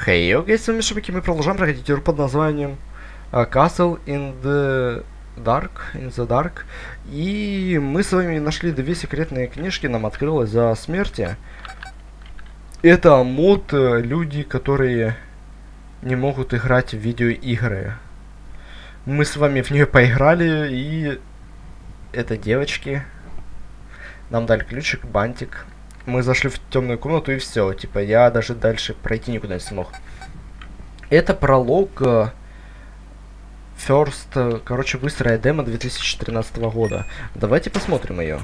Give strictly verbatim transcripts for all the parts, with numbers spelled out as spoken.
Хей, hey, окей, с вами Шибики, мы продолжаем проходить игру под названием uh, Castle in the Dark, in the Dark. И мы с вами нашли две секретные книжки, нам открылось за смерти. Это мод uh, люди, которые не могут играть в видеоигры. Мы с вами в нее поиграли, и это девочки. Нам дали ключик, бантик. Мы зашли в темную комнату и все. Типа, я даже дальше пройти никуда не смог. Это пролог uh, First, uh, короче, быстрая демо две тысячи тринадцатого года. Давайте посмотрим ее.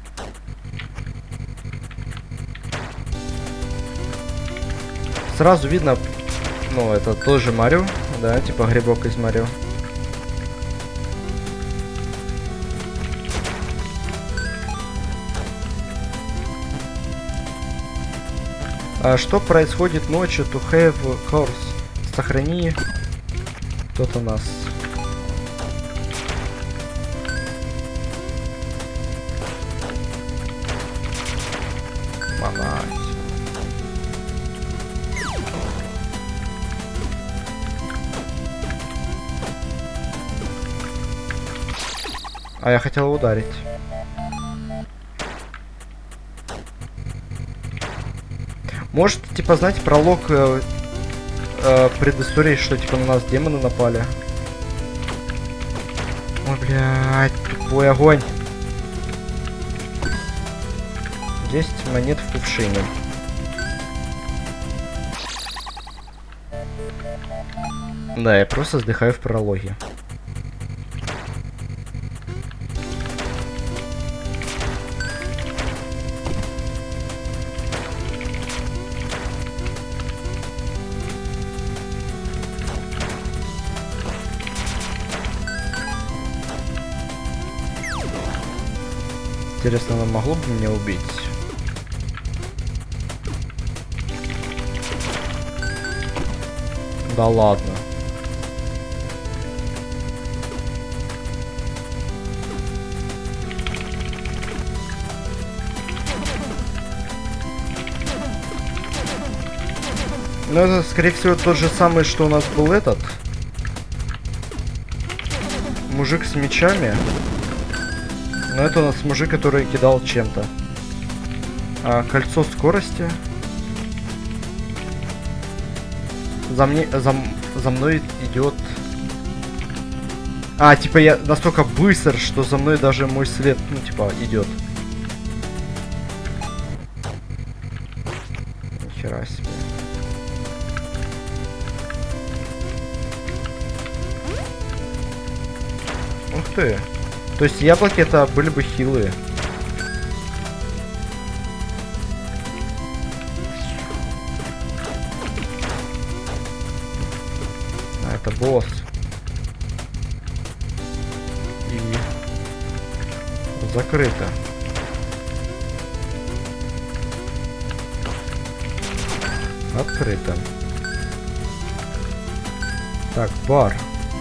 Сразу видно, ну, это тоже Марио, да, типа грибок из Марио. А что происходит ночью? To have course. Сохрани. Кто-то нас. Мама. А я хотел ударить. Может, типа, знаете, пролог э, э, предыстории, что типа на нас демоны напали. Ой, блядь, тупой огонь. десять монет в кувшине. Да, я просто вздыхаю в прологе. Интересно, она могла бы меня убить? Да ладно. Ну это, скорее всего, тот же самый, что у нас был этот. Мужик с мечами. Но это у нас мужик, который кидал чем-то. А, кольцо скорости. За, мне, за, за мной идет... А, типа я настолько быстр, что за мной даже мой след, ну, типа, идет. Нихера себе. Ух ты. То есть яблоки это были бы хилые. А это босс. И закрыто. Открыто. Так, бар.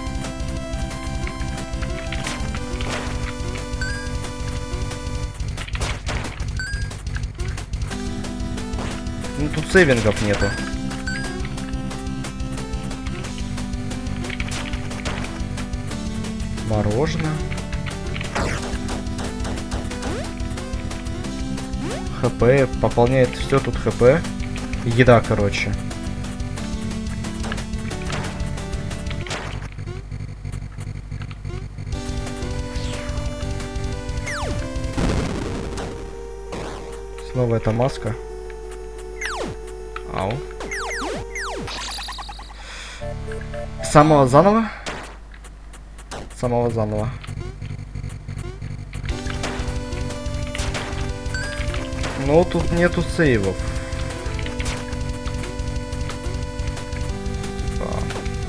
Ну тут сейвингов нету. Мороженое. ХП. Пополняет все тут ХП. Еда, короче. Снова эта маска. Ау. Самого заново? Самого заново. Но тут нету сейвов. А.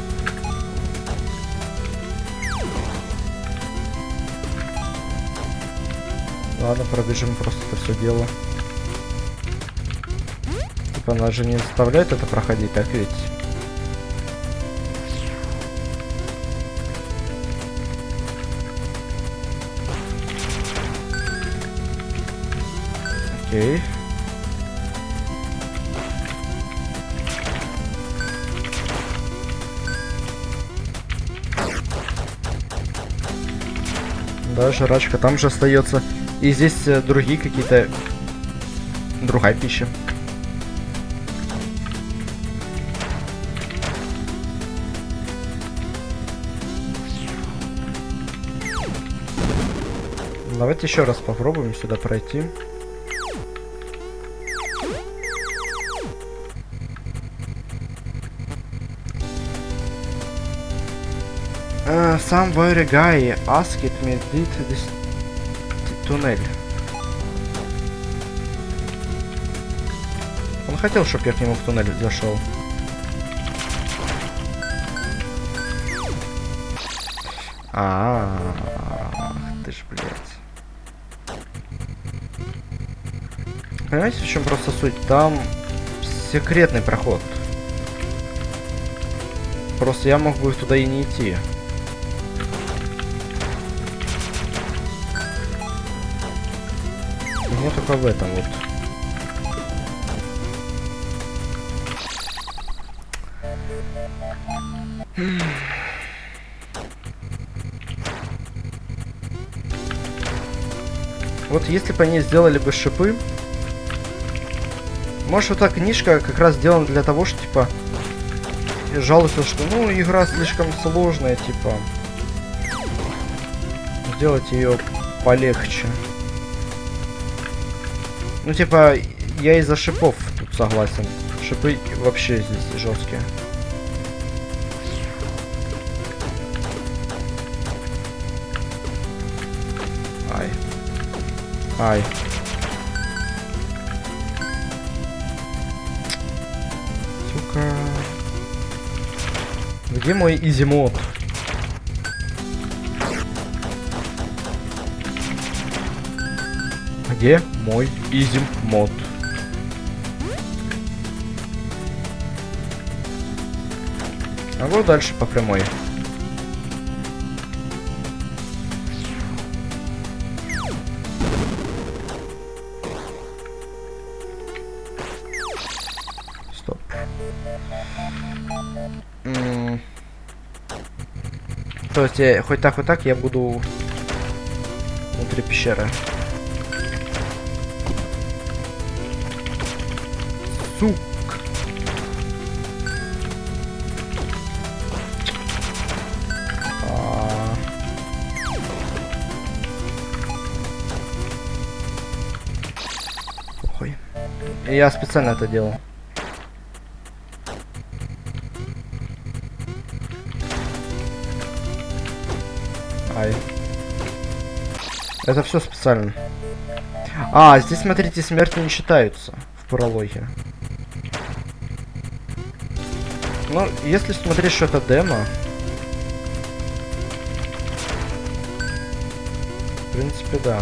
Ладно, пробежим просто это все дело. Она же не заставляет это проходить, так ведь? Окей. Да, жрачка там же остается. И здесь э, другие какие-то... Другая пища. Давайте еще раз попробуем сюда пройти. Uh, somewhere a guy asked me did this tunnel. Он хотел, чтобы я к нему в туннель зашел. А, ты ж, блядь. Понимаете, в чем просто суть? Там секретный проход. Просто я мог бы туда и не идти. Мне только в этом вот. Вот если бы они сделали бы шипы, может, вот эта книжка как раз сделана для того, что типа жалуются, что ну игра слишком сложная, типа сделать ее полегче. Ну типа я из-за шипов тут согласен. Шипы вообще здесь жесткие. Ай. Ай. Сука. Где мой изимод? Где мой изимод? Могу дальше по прямой. Стоп. М-м. То есть я, хоть так, хоть так я буду внутри пещеры. Сук. А... Ой. Я специально это делал. Ай. Это все специально. А, здесь, смотрите, смерти не считаются в прологе. Ну, если смотреть, что это демо, в принципе, да.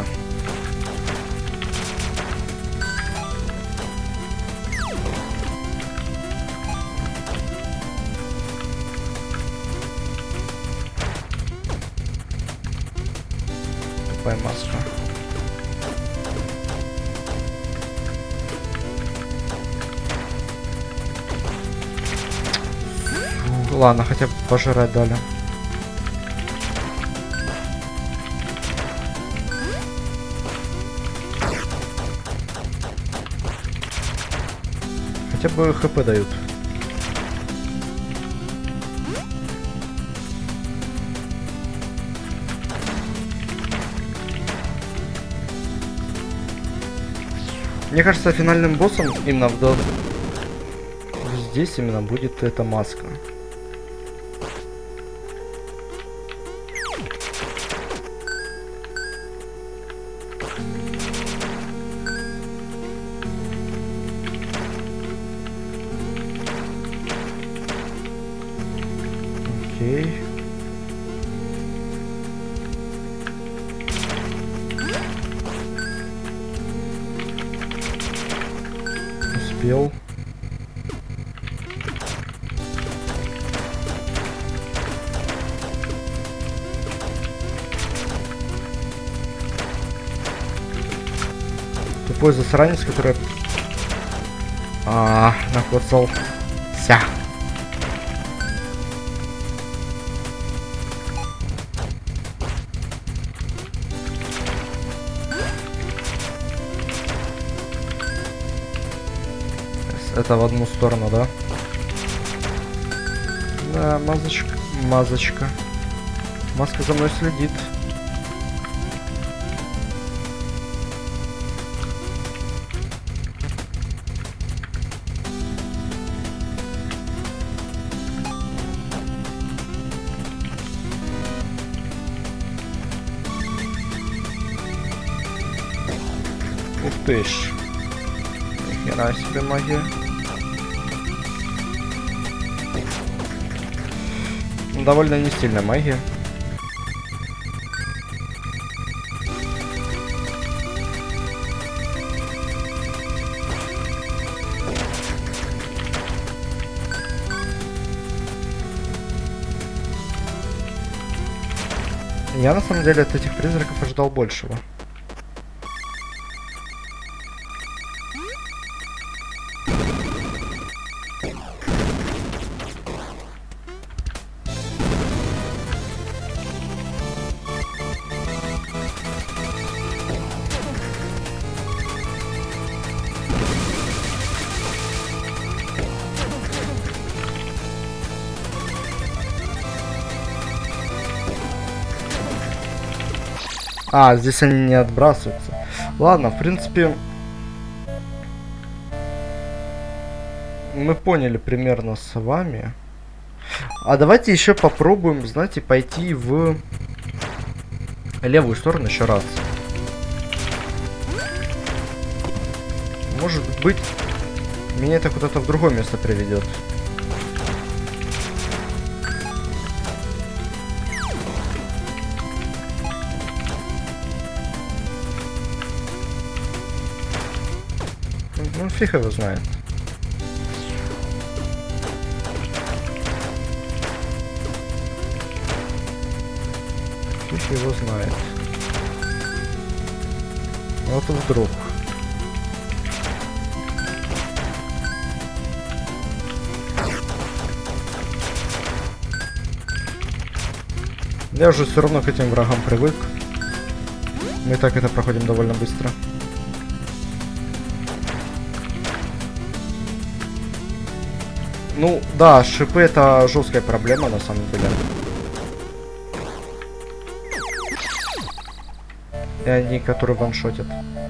Тупая маска. Ладно, хотя бы пожрать дали. Хотя бы хп дают. Мне кажется, финальным боссом именно в... здесь именно будет эта маска. Окей. Успел. Тупой засранец, который а, накоцал. Ся. Это в одну сторону, да? Да, мазочка. Мазочка. Маска за мной следит. Ух ты ж. Нихера себе магия. Довольно не стильная магия. Я на самом деле от этих призраков ожидал большего. А, здесь они не отбрасываются. Ладно, в принципе, мы поняли примерно с вами. А давайте еще попробуем, знаете, пойти в левую сторону еще раз. Может быть, меня это куда-то в другое место приведет. Ну, фиг его знает. Фиг его знает. Вот вдруг. Я уже все равно к этим врагам привык. Мы и так это проходим довольно быстро. Ну, да, шипы это жесткая проблема на самом деле. И они, которые ваншотят.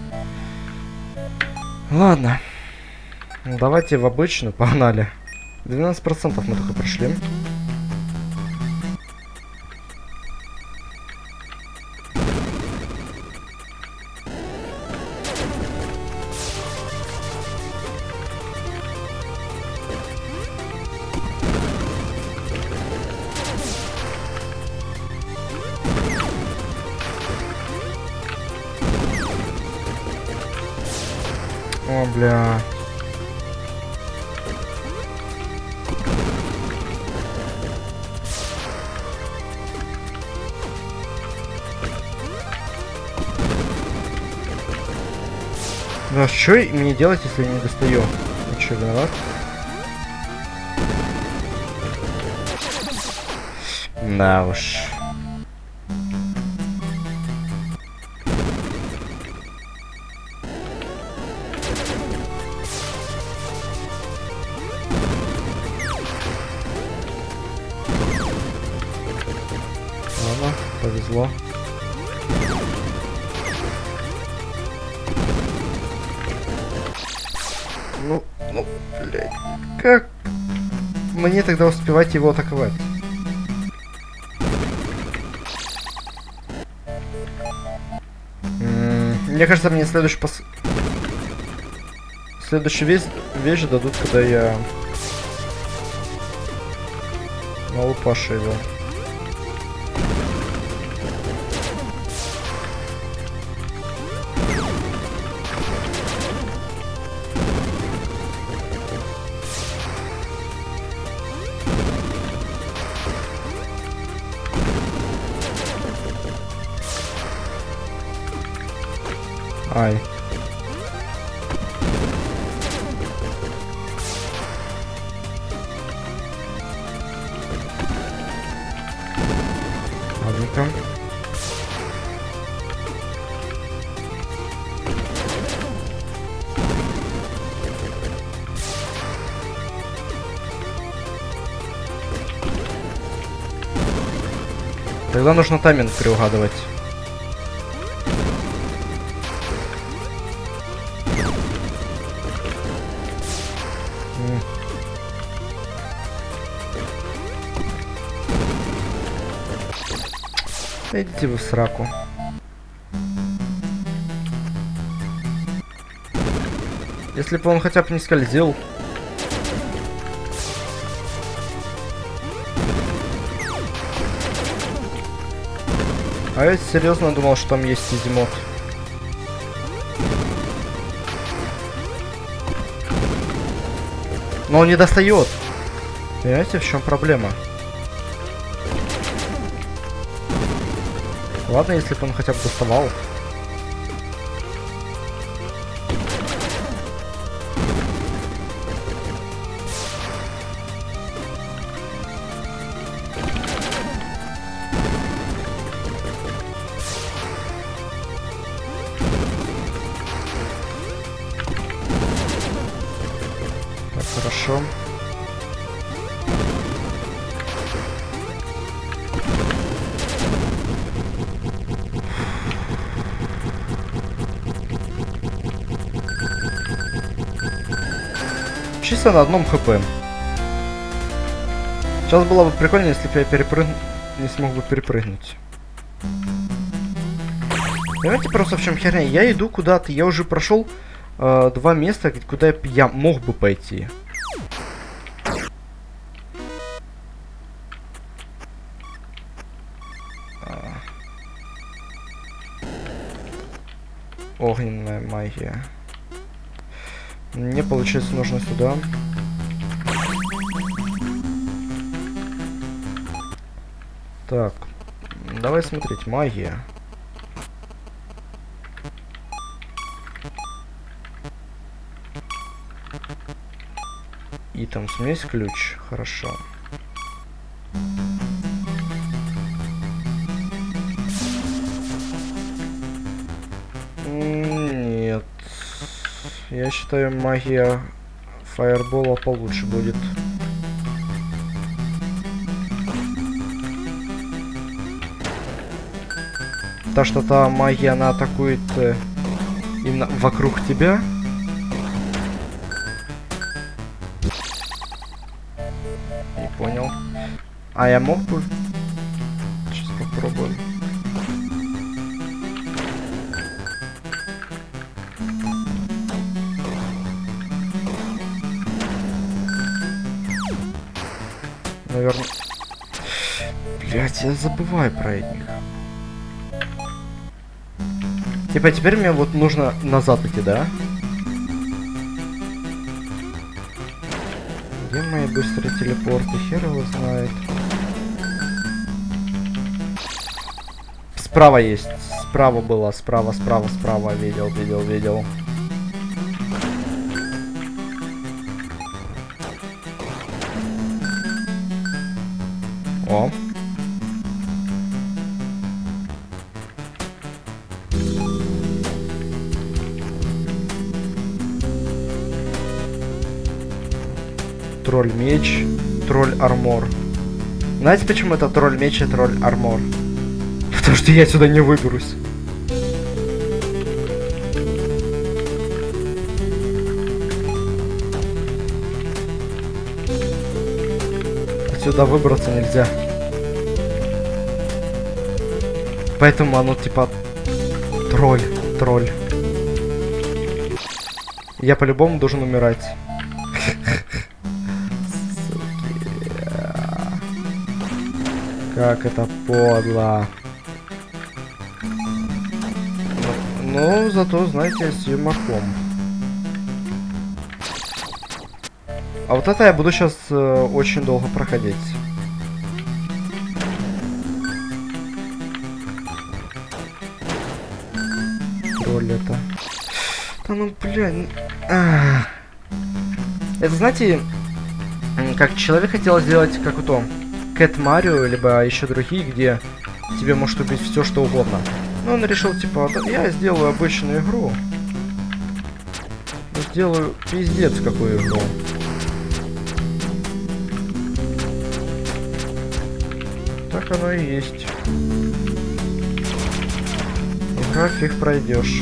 Ладно. Давайте в обычную, погнали. двенадцать процентов мы только пришли. О, бля. Ну а что мне делать, если я не достаю? Ну что, виноват? Да уж. Ладно, повезло. Ну, ну, блядь. Как мне тогда успевать его атаковать? М-м, мне кажется, мне следующий пос... Следующий вещь, вещь дадут, когда я налупашу его. Ай. Ладненько. Тогда нужно тайминг приугадывать. М. Идите вы в сраку. Если бы он хотя бы не скользил. А я серьезно думал, что там есть изимот. Но он не достает. Понимаете, в чем проблема? Ладно, если бы он хотя бы доставал. Хорошо. Чисто на одном хп. Сейчас было бы прикольно, если бы я перепрыг... не смог бы перепрыгнуть. Понимаете, просто в чем херня? Я иду куда-то, я уже прошел э, два места, куда я мог бы пойти. Огненная магия. Мне, получается, нужно сюда. Так, давай смотреть. Магия. И там смесь, ключ. Хорошо. Нет. Я считаю, магия фаербола получше будет. Потому что та магия, она атакует э, именно вокруг тебя. Не понял. А я мог бы... Сейчас попробуем. Наверное... Блять, я забываю про них. Типа теперь мне вот нужно назад идти, да? Где мои быстрые телепорты? Хер его знает. Справа есть. Справа было. Справа, справа, справа. Видел, видел, видел. О. Тролль меч, тролль армор. Знаете, почему это тролль меч и тролль армор? Потому что я сюда не выберусь. Отсюда выбраться нельзя. Поэтому оно типа тролль, тролль. Я по-любому должен умирать. Как это подло. Но, но зато, знаете, с юморком. А вот это я буду сейчас э, очень долго проходить. Тролль это. Да ну, блин. А-а-а. Это, знаете, как человек хотел сделать, как у том. Кэт Марио, либо еще другие, где тебе может убить все что угодно. Но он решил, типа, я сделаю обычную игру. Сделаю пиздец какую игру. Так оно и есть. Пока фиг пройдешь.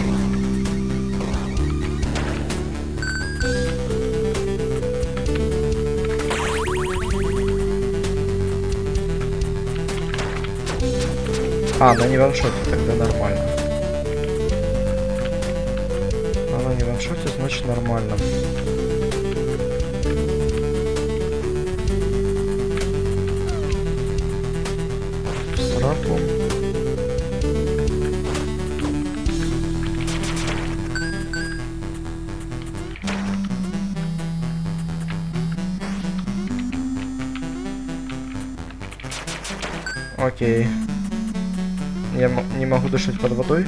А, она не ваншотит, тогда нормально. Она не ваншотит, значит нормально. Сраку. Окей. Я не могу дышать под водой.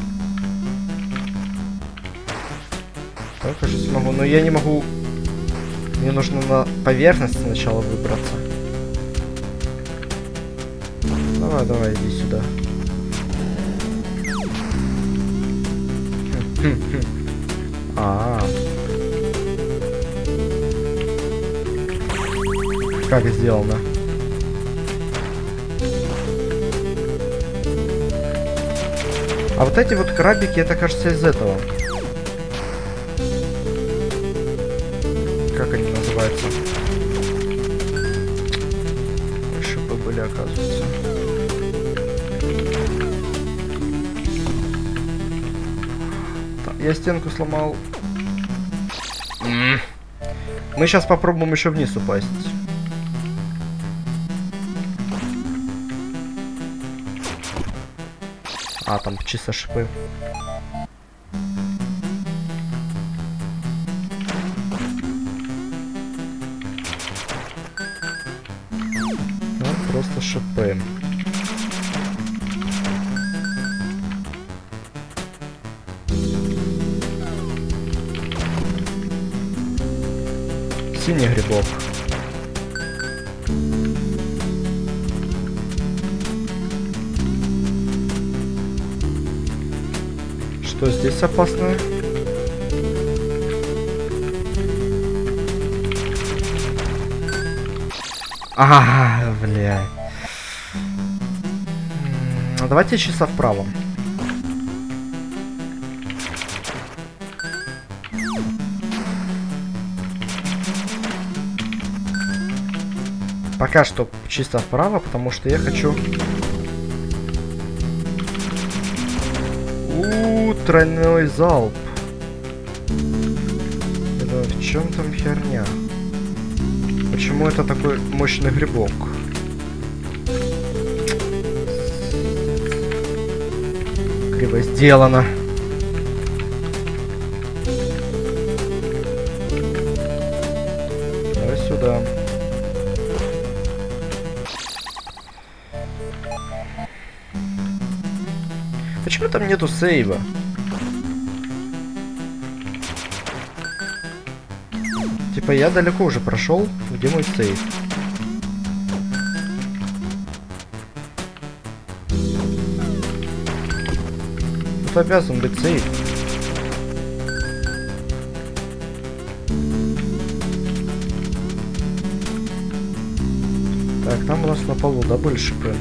Так, кажется, могу. Но я не могу. Мне нужно на поверхность сначала выбраться. Давай, давай, иди сюда. А. Как сделано? А вот эти вот крабики, это, кажется, из этого. Как они называются? Шипы были, оказывается. Так, я стенку сломал. Мы сейчас попробуем еще вниз упасть. А, там чисто шипы. Там просто шипы. Синий грибок. Что здесь опасно? Ага, блядь. Давайте часа вправо. Пока что чисто вправо, потому что я хочу... У-у-у, тройной залп. Это в чем там херня? Почему это такой мощный грибок? Криво сделано. Давай сюда. Почему там нету сейва? Типа я далеко уже прошел. Где мой сейв? Тут обязан быть сейв. Так, там у нас на полу, да, были шипы?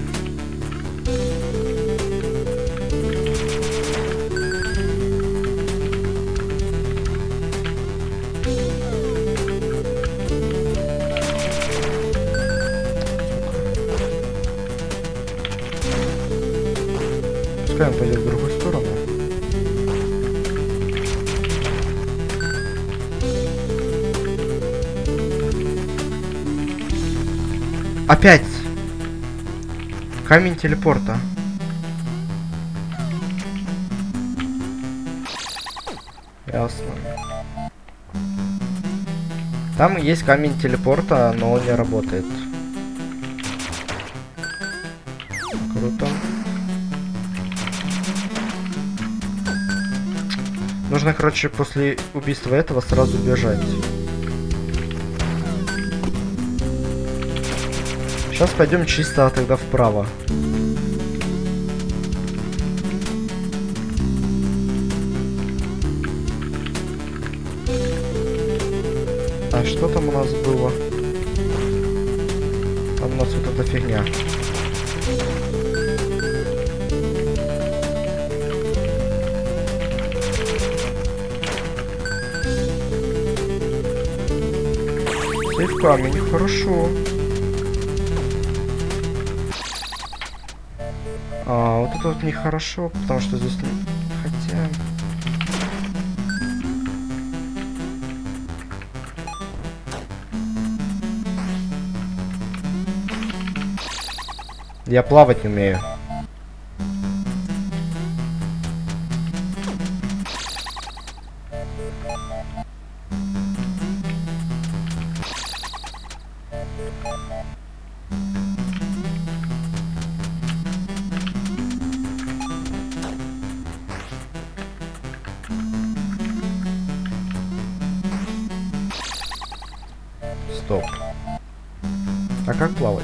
Пускай он пойдет в другую сторону. Опять! Камень телепорта. Ясно. Там есть камень телепорта, но он не работает. Круто. Нужно, короче, после убийства этого сразу бежать. Сейчас пойдем чисто тогда вправо. А что там у нас было? Там у нас вот эта фигня. камень, хорошо. А, вот это вот нехорошо, потому что здесь не... Хотя... Я плавать не умею. Стоп. А как плавать?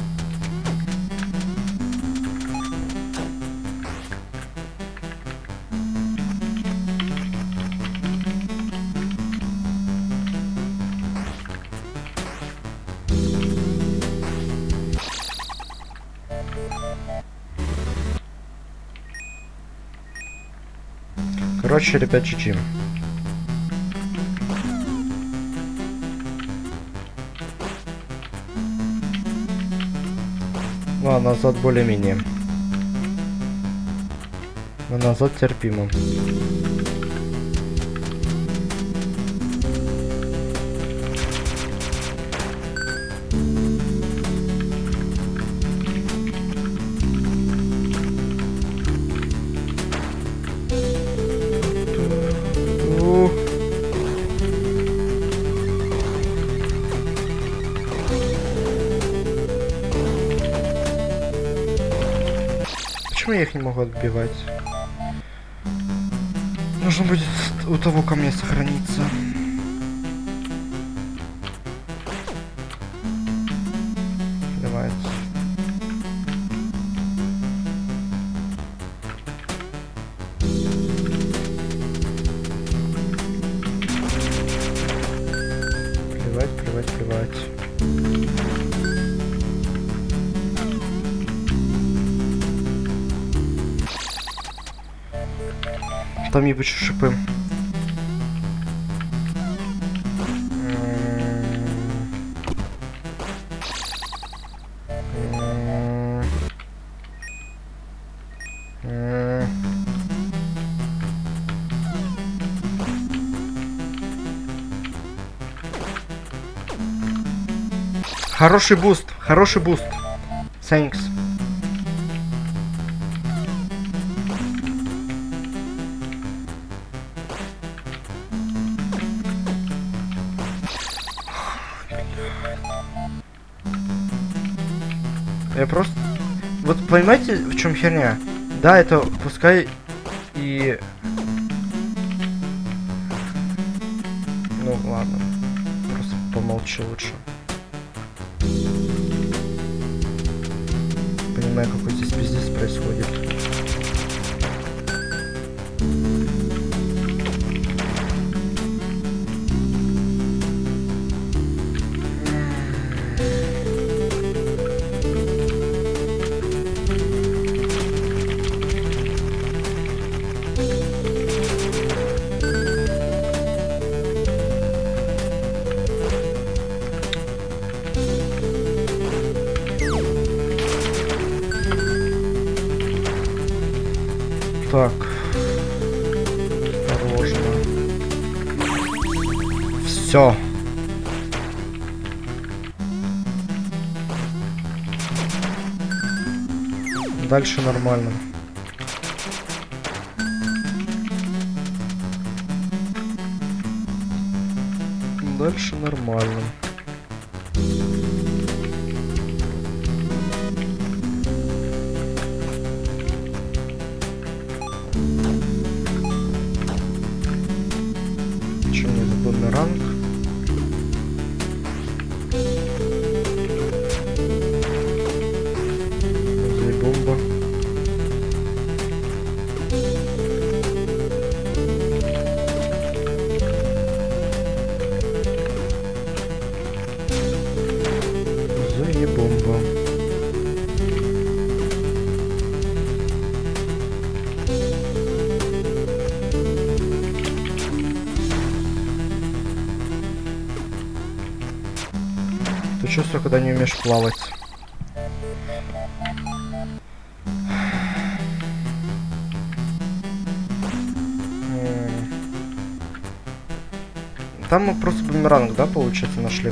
Короче, ребят, чичим. Ну, а назад более-менее. Но назад терпимо. Почему я их не могу отбивать? Нужно будет у того камня сохраниться. Давайте. Плевать, плевать, плевать. Там ебучие шипы. Хороший буст, хороший буст. Thanks. Я просто... Вот понимаете, в чем херня? Да, это пускай и... Ну ладно. Просто помолчу лучше. Понимаю, какой здесь пиздец происходит. Так. Осторожно. Все. Дальше нормально. Дальше нормально. Бумеранг. Бомба. Заебомба. чувство, когда не умеешь плавать. Там мы просто бумеранг, да, получается, нашли?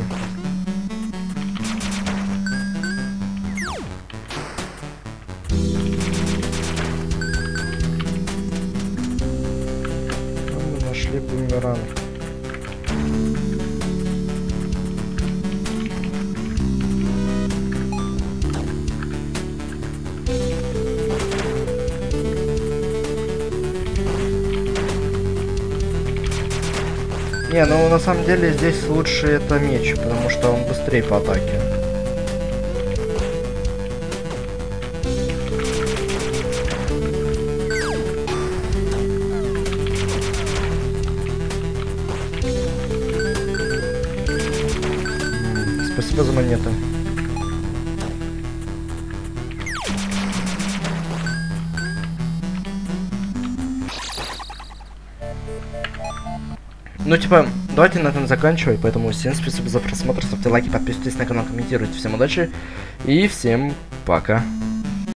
Там мы нашли бумеранг. Не, ну на самом деле здесь лучше это меч, потому что он быстрее по атаке. Спасибо за монету. Ну, типа, давайте на этом заканчивать, поэтому всем спасибо за просмотр, ставьте лайки, подписывайтесь на канал, комментируйте. Всем удачи и всем пока.